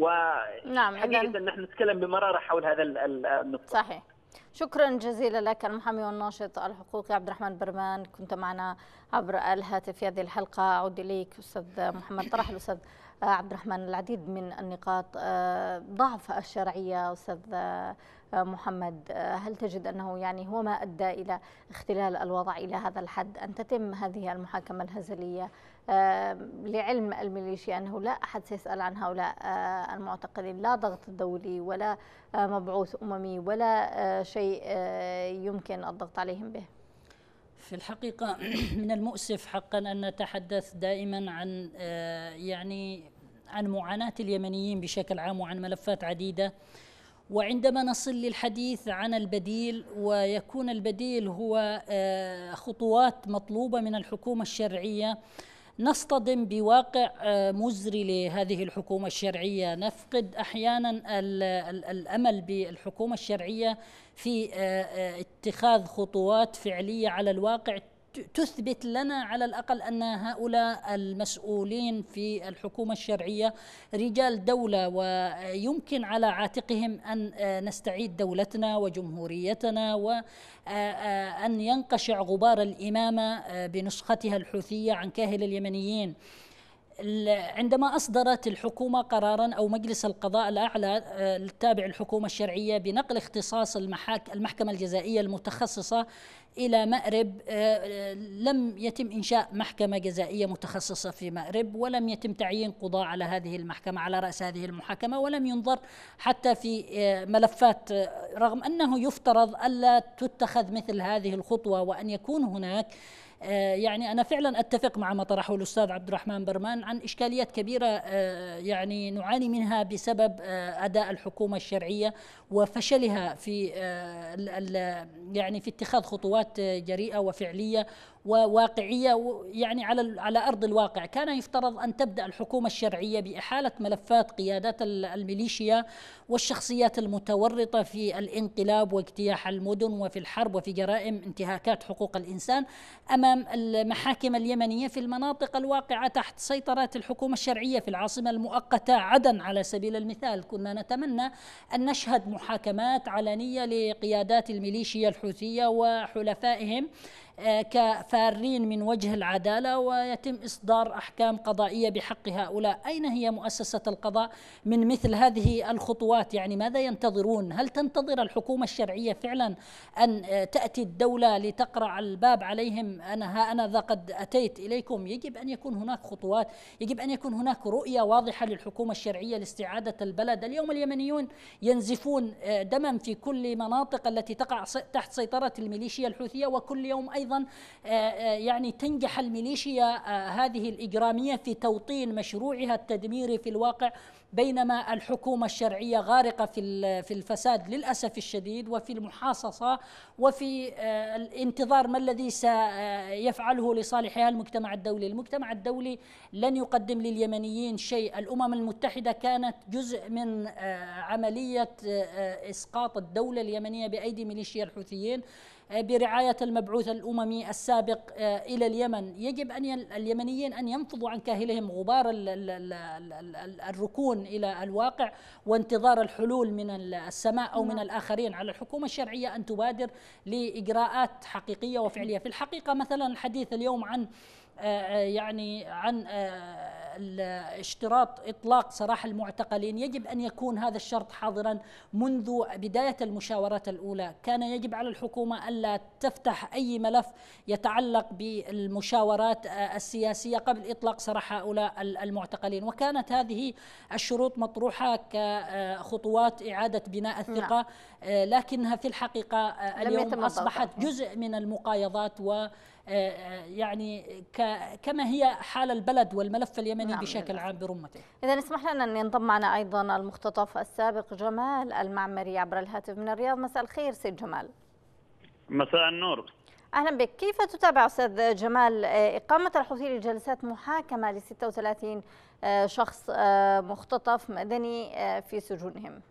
وحقيقة نحن نتكلم بمرارة حول هذا النقطة. صحيح. شكرا جزيلا لك المحامي والناشط الحقوقي عبد الرحمن برمان، كنت معنا عبر الهاتف في هذه الحلقة. أعود إليك أستاذ محمد. طرح الأستاذ عبد الرحمن العديد من النقاط. ضعف الشرعية أستاذ محمد، هل تجد أنه يعني هو ما أدى إلى اختلال الوضع إلى هذا الحد أن تتم هذه المحاكمة الهزلية، لعلم الميليشيا أنه لا أحد سيسأل عن هؤلاء المعتقلين، لا ضغط دولي ولا مبعوث أممي ولا شيء يمكن الضغط عليهم به؟ في الحقيقة من المؤسف حقا أن نتحدث دائما عن عن معاناة اليمنيين بشكل عام وعن ملفات عديدة، وعندما نصل للحديث عن البديل ويكون البديل هو خطوات مطلوبة من الحكومة الشرعية، نصطدم بواقع مزري لهذه الحكومة الشرعية. نفقد أحيانا الأمل بالحكومة الشرعية في اتخاذ خطوات فعلية على الواقع تثبت لنا على الأقل أن هؤلاء المسؤولين في الحكومة الشرعية رجال دولة، ويمكن على عاتقهم أن نستعيد دولتنا وجمهوريتنا، وأن ينقشع غبار الإمامة بنسختها الحوثية عن كاهل اليمنيين. عندما أصدرت الحكومة قراراً أو مجلس القضاء الأعلى التابع الحكومة الشرعية بنقل اختصاص المحكمة الجزائية المتخصصة إلى مأرب، لم يتم إنشاء محكمة جزائية متخصصة في مأرب، ولم يتم تعيين قضاء على هذه المحكمة على رأس هذه المحاكمة، ولم ينظر حتى في ملفات، رغم أنه يفترض ألا تتخذ مثل هذه الخطوة وأن يكون هناك يعني أنا فعلا أتفق مع ما طرحه الأستاذ عبد الرحمن برمان عن إشكاليات كبيرة يعني نعاني منها بسبب أداء الحكومة الشرعية وفشلها في يعني في اتخاذ خطوات جريئة وفعلية وواقعية يعني على أرض الواقع. كان يفترض أن تبدأ الحكومة الشرعية بإحالة ملفات قيادات الميليشيا والشخصيات المتورطة في الانقلاب واجتياح المدن وفي الحرب وفي جرائم انتهاكات حقوق الإنسان أمام المحاكم اليمنية في المناطق الواقعة تحت سيطرة الحكومة الشرعية. في العاصمة المؤقتة عدن على سبيل المثال كنا نتمنى أن نشهد محاكمات علنية لقيادات الميليشيا الحوثية وحلفائهم كفارين من وجه العدالة ويتم إصدار أحكام قضائية بحق هؤلاء. أين هي مؤسسة القضاء من مثل هذه الخطوات؟ يعني ماذا ينتظرون؟ هل تنتظر الحكومة الشرعية فعلا أن تأتي الدولة لتقرع الباب عليهم؟ أنا ذا قد أتيت إليكم. يجب أن يكون هناك خطوات، يجب أن يكون هناك رؤية واضحة للحكومة الشرعية لاستعادة البلد. اليوم اليمنيون ينزفون دما في كل مناطق التي تقع تحت سيطرة الميليشيا الحوثية، وكل يوم أيضا أيضا يعني تنجح الميليشيا هذه الإجرامية في توطين مشروعها التدميري في الواقع، بينما الحكومة الشرعية غارقة في الفساد للأسف الشديد، وفي المحاصصة، وفي الانتظار ما الذي سيفعله لصالحها المجتمع الدولي. المجتمع الدولي لن يقدم لليمنيين شيء. الأمم المتحدة كانت جزء من عملية إسقاط الدولة اليمنية بأيدي ميليشيا الحوثيين برعاية المبعوث الأممي السابق إلى اليمن. يجب أن اليمنيين أن ينفضوا عن كاهلهم غبار الركون إلى الواقع وانتظار الحلول من السماء أو من الآخرين. على الحكومة الشرعية أن تبادر لإجراءات حقيقية وفعلية. في الحقيقة مثلا الحديث اليوم عن اشتراط إطلاق سراح المعتقلين، يجب أن يكون هذا الشرط حاضرا منذ بداية المشاورات الأولى. كان يجب على الحكومة ألا تفتح أي ملف يتعلق بالمشاورات السياسية قبل إطلاق سراح هؤلاء المعتقلين، وكانت هذه الشروط مطروحة كخطوات إعادة بناء الثقة، لكنها في الحقيقة اليوم أصبحت جزء من المقايضات، و يعني كما هي حال البلد والملف اليمني بشكل عام برمته. إذا اسمح لنا أن ينضم معنا أيضا المختطف السابق جمال المعمري عبر الهاتف من الرياض. مساء الخير سيد جمال. مساء النور. أهلا بك. كيف تتابع أستاذ جمال إقامة الحوثي لجلسات محاكمة ل 36 شخص مختطف مدني في سجونهم؟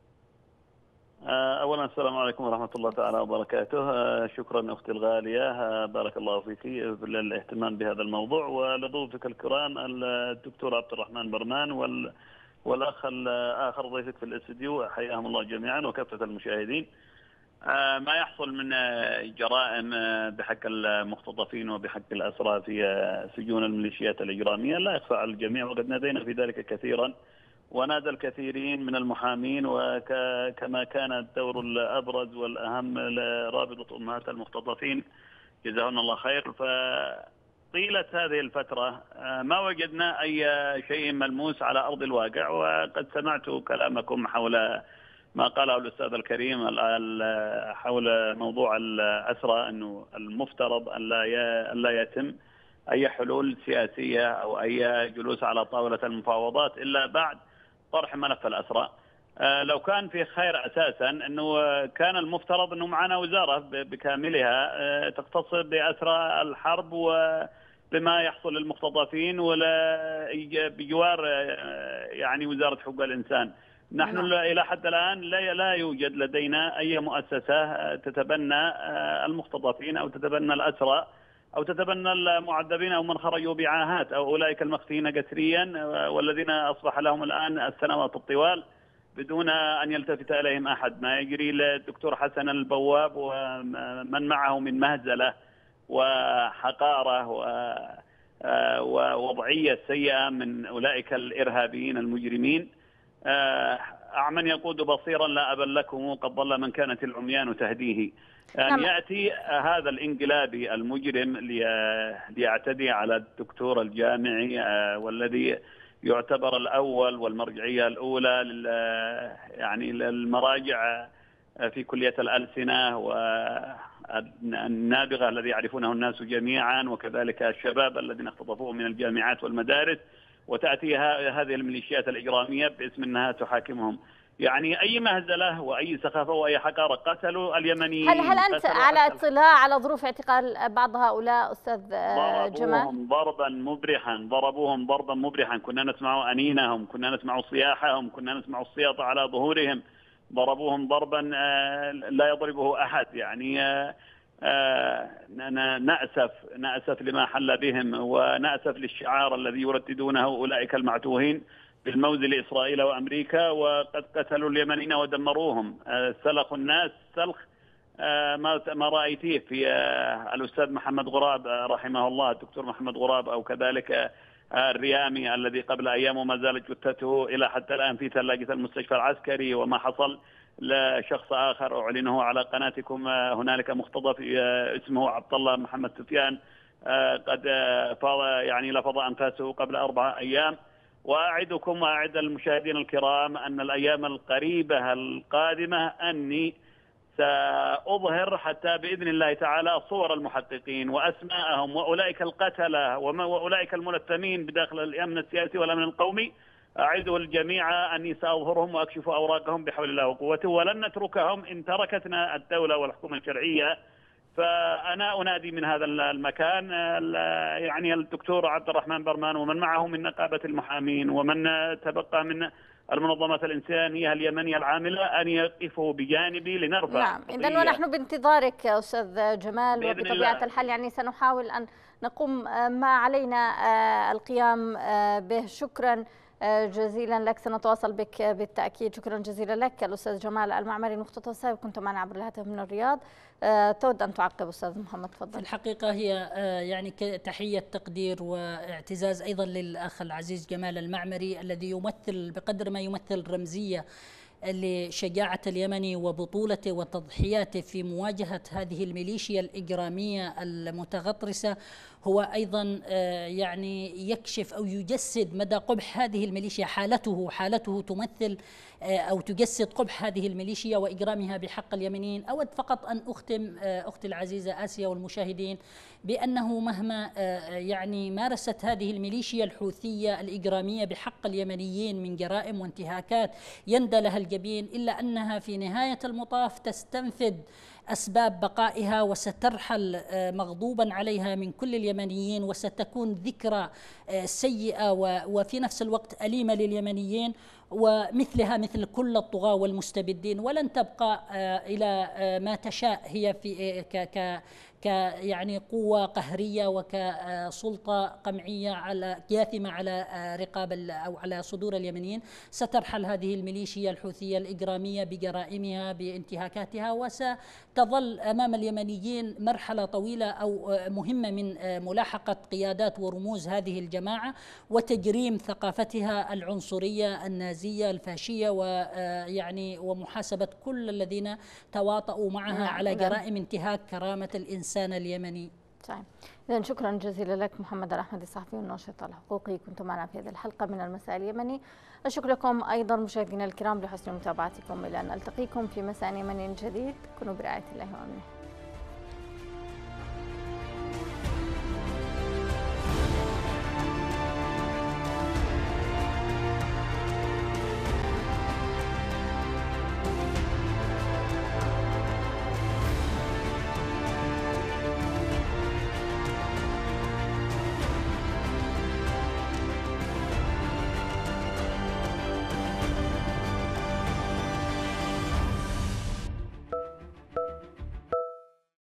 أولا السلام عليكم ورحمة الله تعالى وبركاته. شكرا أختي الغالية، بارك الله فيك للاهتمام بهذا الموضوع، ولضيوفك الكرام الدكتور عبد الرحمن برمان والأخ الآخر ضيفك في الاستديو، حياهم الله جميعا وكافة المشاهدين. ما يحصل من جرائم بحق المختطفين وبحق الأسرى في سجون الميليشيات الإجرامية لا يخفى على الجميع، وقد نادينا في ذلك كثيرا، ونادى الكثيرين من المحامين، وكما كان الدور الأبرز والأهم لرابطة أمهات المختطفين جزاهن الله خير. فطيلة هذه الفترة ما وجدنا أي شيء ملموس على أرض الواقع، وقد سمعت كلامكم حول ما قاله الأستاذ الكريم حول موضوع الأسرى، أنه المفترض أن لا يتم أي حلول سياسية أو أي جلوس على طاولة المفاوضات إلا بعد طرح ملف الأسرى. لو كان في خير أساسا أنه كان المفترض أنه معنا وزارة بكاملها تختص بأسرى الحرب وبما يحصل للمختطفين، ولا بجوار يعني وزارة حقوق الإنسان. نحن إلى حد الآن لا يوجد لدينا أي مؤسسة تتبنى المختطفين أو تتبنى الأسرى أو تتبنى المعذبين أو من خرجوا بعاهات أو أولئك المخفيين قسريا والذين أصبح لهم الآن السنوات الطوال بدون أن يلتفت إليهم أحد. ما يجري للدكتور حسن البواب ومن معه من مهزلة وحقارة ووضعية سيئة من أولئك الإرهابيين المجرمين. أعمن يقود بصيرا لا أبا لكم قد ضل من كانت العميان تهديه. أن يأتي هذا الانقلابي المجرم ليعتدي على الدكتور الجامعي والذي يعتبر الأول والمرجعية الأولى يعني للمراجع في كلية الألسنة والنابغة الذي يعرفونه الناس جميعا، وكذلك الشباب الذين اختطفوهم من الجامعات والمدارس، وتأتي هذه الميليشيات الإجرامية باسم أنها تحاكمهم. يعني أي مهزلة وأي سخافة وأي حقارة. قتلوا اليمنيين. هل أنت على اطلاع على ظروف اعتقال بعض هؤلاء أستاذ جمال؟ ضربوهم ضربا مبرحا. كنا نسمع أنينهم، كنا نسمع صياحهم، كنا نسمع السياط على ظهورهم. ضربوهم ضربا لا يضربه أحد. يعني نأسف لما حل بهم، ونأسف للشعار الذي يرددونه أولئك المعتوهين بالموز لإسرائيل وأمريكا. وقد قتلوا اليمنيين ودمروهم، سلخوا الناس سلخ ما رأيتيه في الأستاذ محمد غراب رحمه الله، الدكتور محمد غراب، أو كذلك الريامي الذي قبل أيام ما زالت جثته إلى حتى الآن في ثلاجة المستشفى العسكري. وما حصل لشخص آخر أعلنه على قناتكم، هنالك مختطف اسمه عبد الله محمد سفيان قد لفظ أنفاسه قبل 4 أيام. وأعدكم وأعد المشاهدين الكرام أن الأيام القريبة القادمة أني سأظهر حتى بإذن الله تعالى صور المحققين وأسماءهم وأولئك القتلة وأولئك الملثمين بداخل الأمن السياسي والأمن القومي. أعده الجميع أني سأظهرهم وأكشف أوراقهم بحول الله وقوته، ولن نتركهم إن تركتنا الدولة والحكومة الشرعية. فأنا أنادي من هذا المكان يعني الدكتور عبد الرحمن برمان ومن معه من نقابة المحامين ومن تبقى من المنظمات الإنسانية اليمنية العاملة أن يقفوا بجانبي لنرفع. نعم، إذن ونحن بانتظارك أستاذ جمال، وبطبيعة الحال يعني سنحاول أن نقوم ما علينا القيام به. شكرا جزيلا لك، سنتواصل بك بالتأكيد. شكرا جزيلا لك الأستاذ جمال المعمري المختطف السابق، كنت معنا عبر الهاتف من الرياض. تود أن تعقب أستاذ محمد؟ تفضل. في الحقيقة هي يعني تحية تقدير واعتزاز أيضا للأخ العزيز جمال المعمري الذي يمثل بقدر ما يمثل رمزية لشجاعة اليمني وبطولته وتضحياته في مواجهة هذه الميليشيا الإجرامية المتغطرسة. هو أيضا يعني يكشف أو يجسد مدى قبح هذه الميليشيا. حالته تمثل أو تجسد قبح هذه الميليشيا وإجرامها بحق اليمنيين. أود فقط أن أختم أختي العزيزة آسيا والمشاهدين بأنه مهما يعني مارست هذه الميليشيا الحوثية الإجرامية بحق اليمنيين من جرائم وانتهاكات يندى لها الجبين، إلا أنها في نهاية المطاف تستنفذ أسباب بقائها وسترحل مغضوبا عليها من كل اليمنيين، وستكون ذكرى سيئة وفي نفس الوقت أليمة لليمنيين ومثلها مثل كل الطغاة والمستبدين، ولن تبقى إلى ما تشاء هي في يعني قوة قهرية وكسلطة قمعية على جاثمة على رقاب أو على صدور اليمنيين. سترحل هذه الميليشيا الحوثية الإجرامية بجرائمها بانتهاكاتها، وستظل أمام اليمنيين مرحلة طويلة أو مهمة من ملاحقة قيادات ورموز هذه الجماعة وتجريم ثقافتها العنصرية النازية الفاشية، ويعني ومحاسبة كل الذين تواطؤوا معها على جرائم انتهاك كرامة الإنسان اليمني. طيب، إذن شكرا جزيلا لك محمد الأحمدي الصحفي والناشط الحقوقي، كنت معنا في هذه الحلقة من المساء اليمني. الشكر لكم أيضا مشاهدينا الكرام لحسن متابعتكم، إلى أن ألتقيكم في مساء يمني جديد. كونوا برعاية الله وأمنه.